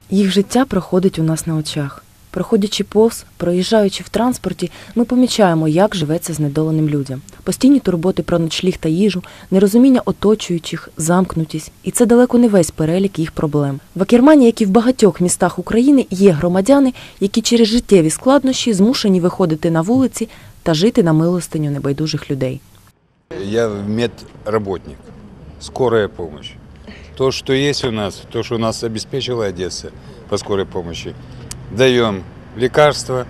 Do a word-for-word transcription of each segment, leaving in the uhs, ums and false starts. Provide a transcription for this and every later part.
Їх життя проходить у нас на очах. Проходячи повз, проїжджаючи в транспорті, ми помічаємо, як живеться знедоленим людям. Постійні турботи про ночліг та їжу, нерозуміння оточуючих, замкнутість. І це далеко не весь перелік їх проблем. В Акермані, як і в багатьох містах України, є громадяни, які через життєві складнощі змушені виходити на вулиці та жити на милостиню небайдужих людей. Я медработник, скорая помощь. То, что есть у нас, то, что нас обеспечила Одесса по скорой помощи, даем лекарства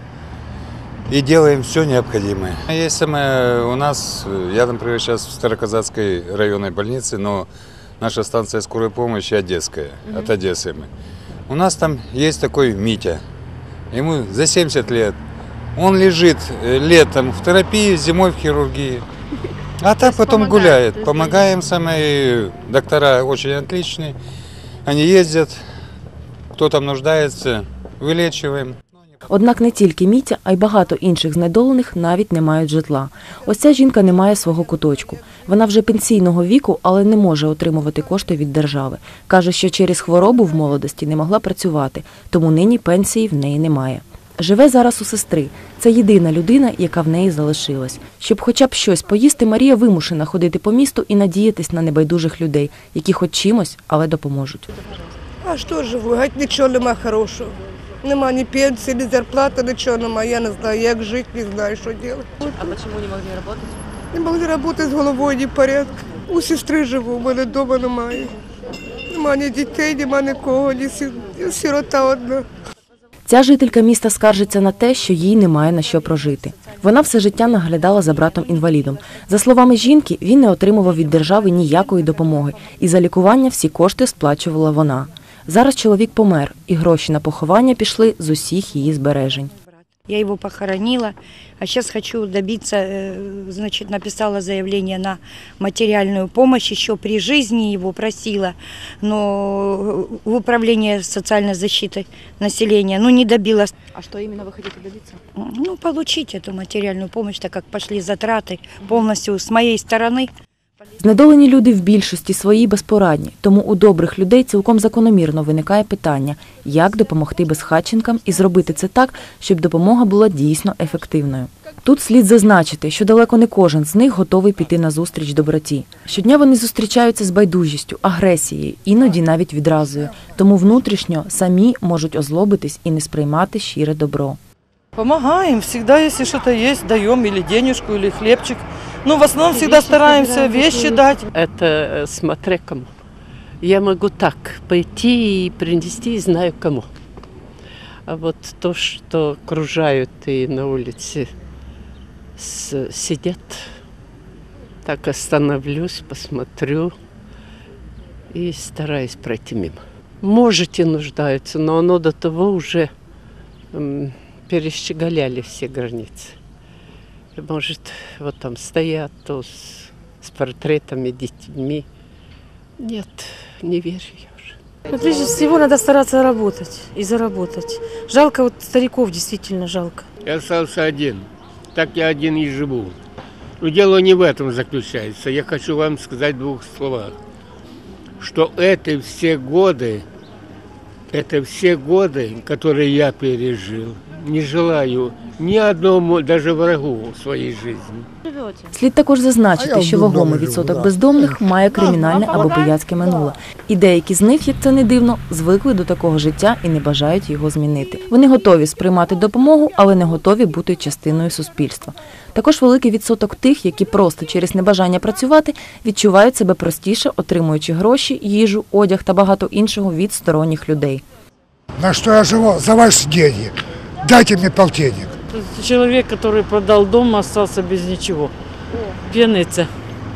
и делаем все необходимое. Есть самое у нас, я, например, сейчас в Староказацкой районной больнице, но наша станция скорой помощи одесская, mm-hmm. от Одессы мы. У нас там есть такой Митя, ему за семьдесят лет. Он лежит летом в терапии, зимой в хирургии. А так потом гуляет. Помогаем, самые доктора очень отличные. Они ездят, кто там нуждается, вилічуємо. Однак не тільки Мітя, а й багато інших знедолених навіть не мають житла. Ось ця жінка не має свого куточку. Вона вже пенсійного віку, але не може отримувати кошти від держави. Каже, що через хворобу в молодості не могла працювати, тому нині пенсії в неї немає. Живе зараз у сестри. Це єдина людина, яка в неї залишилась. Щоб хоча б щось поїсти, Марія вимушена ходити по місту і надіятись на небайдужих людей, які хоч чимось, але допоможуть. А що живу? Геть нічого нема хорошого. Нема ні пенсії, ні зарплати, нічого нема. Я не знаю, як жити, не знаю, що робити. А чому не могли працювати? Не могли працювати з головою, ні порядку. У сестри живу, у мене вдома немає. Нема ні дітей, нема нікого, ні сирота одна. Ця жителька міста скаржиться на те, що їй немає на що прожити. Вона все життя наглядала за братом-інвалідом. За словами жінки, він не отримував від держави ніякої допомоги, і за лікування всі кошти сплачувала вона. Зараз чоловік помер, і гроші на поховання пішли з усіх її збережень. Я его похоронила, а сейчас хочу добиться, значит, написала заявление на материальную помощь, еще при жизни его просила, но в управление социальной защиты населения, ну, не добилась. А что именно вы хотите добиться? Ну, получить эту материальную помощь, так как пошли затраты полностью с моей стороны. Знедолені люди в більшості своїй безпорадні, тому у добрих людей цілком закономірно виникає питання, як допомогти безхатченкам і зробити це так, щоб допомога була дійсно ефективною. Тут слід зазначити, що далеко не кожен з них готовий піти назустріч доброті. Щодня вони зустрічаються з байдужістю, агресією, іноді навіть відразою, тому внутрішньо самі можуть озлобитись і не сприймати щире добро. Помогаем, всегда, если что-то есть, даем или денежку, или хлебчик. Ну, в основном всегда стараемся вещи дать. Это смотря кому. Я могу так пойти и принести, знаю кому. А вот то, что окружают и на улице сидят, так остановлюсь, посмотрю и стараюсь пройти мимо. Можете нуждаются, но оно до того уже перещеголяли все границы. Может, вот там стоят то с, с портретами, детьми. Нет, не верю я уже. Но прежде всего надо стараться работать и заработать. Жалко, вот стариков действительно жалко. Я остался один, так я один и живу. Но дело не в этом заключается. Я хочу вам сказать в двух словах, что это все годы, это все годы, которые я пережил, не желаю ні одному, навіть врагу у своїй житті. Слід також зазначити, що вагомий відсоток бездомних має кримінальне або бояцьке минуле. І деякі з них, як це не дивно, звикли до такого життя і не бажають його змінити. Вони готові сприймати допомогу, але не готові бути частиною суспільства. Також великий відсоток тих, які просто через небажання працювати, відчувають себе простіше, отримуючи гроші, їжу, одяг та багато іншого від сторонніх людей. На що я живу? За ваші гроші. Дайте мне полтинник. Человек, который продал дом, остался без ничего. Пьяница.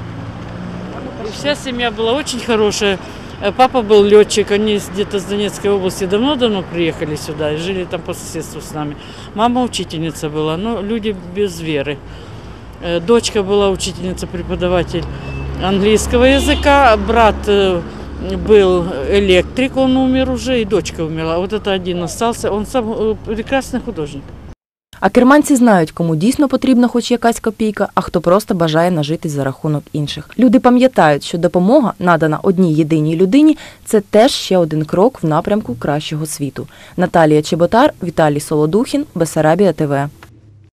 Вся семья была очень хорошая. Папа был летчик, они где-то с Донецкой области давно-давно приехали сюда и жили там по соседству с нами. Мама учительница была, но люди без веры. Дочка была учительница, преподаватель английского языка, брат был электрик, он умер уже, и дочка умерла. Вот это один остался, он сам прекрасный художник. А керманці знають, кому дійсно потрібна хоч якась копійка, а хто просто бажає нажитись за рахунок інших. Люди пам'ятають, що допомога, надана одній єдиній людині, це теж ще один крок в напрямку кращого світу. Наталія Чеботар, Віталій Солодухін, Бессарабія ТВ.